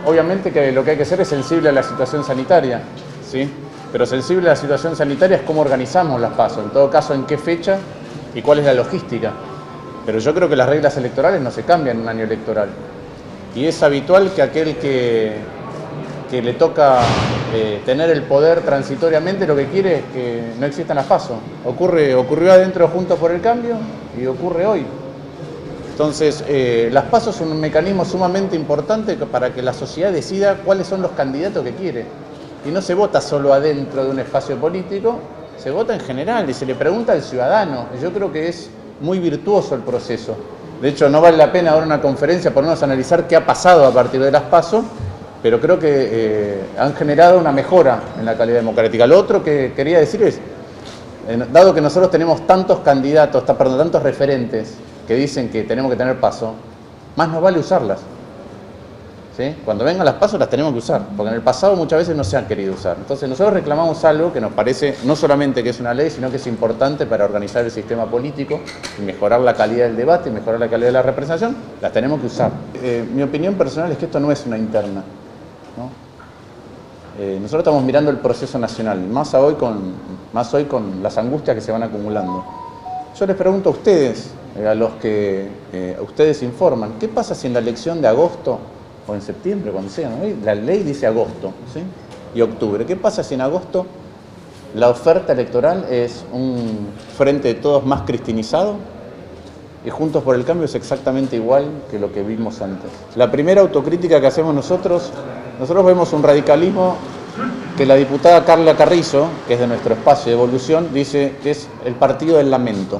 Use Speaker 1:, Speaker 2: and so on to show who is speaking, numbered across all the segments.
Speaker 1: obviamente que lo que hay que hacer es sensible a la situación sanitaria, ¿sí? Pero sensible a la situación sanitaria es cómo organizamos las PASO, en todo caso en qué fecha y cuál es la logística. Pero yo creo que las reglas electorales no se cambian en un año electoral. Y es habitual que aquel que le toca tener el poder transitoriamente lo que quiere es que no existan las PASO. Ocurrió adentro Juntos por el Cambio y ocurre hoy. Entonces, las PASO son un mecanismo sumamente importante para que la sociedad decida cuáles son los candidatos que quiere. Y no se vota solo adentro de un espacio político, se vota en general y se le pregunta al ciudadano. Y yo creo que es muy virtuoso el proceso. De hecho, no vale la pena ahora una conferencia ponernos a analizar qué ha pasado a partir de las PASO, pero creo que han generado una mejora en la calidad democrática. Lo otro que quería decir es, dado que nosotros tenemos tantos candidatos, tantos referentes que dicen que tenemos que tener PASO, más nos vale usarlas. ¿Sí? Cuando vengan las PASO las tenemos que usar, porque en el pasado muchas veces no se han querido usar. Entonces nosotros reclamamos algo que nos parece no solamente que es una ley, sino que es importante para organizar el sistema político y mejorar la calidad del debate y mejorar la calidad de la representación, las tenemos que usar. Mi opinión personal es que esto no es una interna, ¿no? Nosotros estamos mirando el proceso nacional, más hoy con las angustias que se van acumulando. Yo les pregunto a ustedes, a los que ustedes informan, ¿qué pasa si en la elección de agosto o en septiembre, cuando sea, ¿no? La ley dice agosto, ¿sí? Y octubre? ¿Qué pasa si en agosto la oferta electoral es un frente de todos más cristinizado y Juntos por el Cambio es exactamente igual que lo que vimos antes? La primera autocrítica que hacemos nosotros vemos un radicalismo que la diputada Carla Carrizo, que es de nuestro espacio de evolución, dice que es el partido del lamento.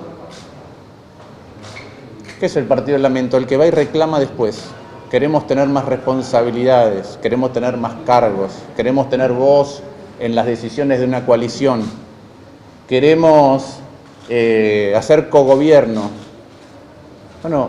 Speaker 1: ¿Qué es el partido del lamento? El que va y reclama después. Queremos tener más responsabilidades, queremos tener más cargos, queremos tener voz en las decisiones de una coalición, queremos hacer cogobierno. Bueno,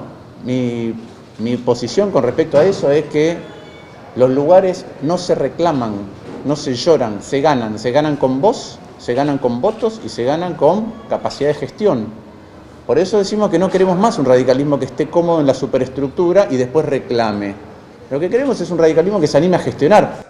Speaker 1: mi posición con respecto a eso es que los lugares no se reclaman, no se lloran, se ganan con voz, se ganan con votos y se ganan con capacidad de gestión. Por eso decimos que no queremos más un radicalismo que esté cómodo en la superestructura y después reclame. Lo que queremos es un radicalismo que se anime a gestionar.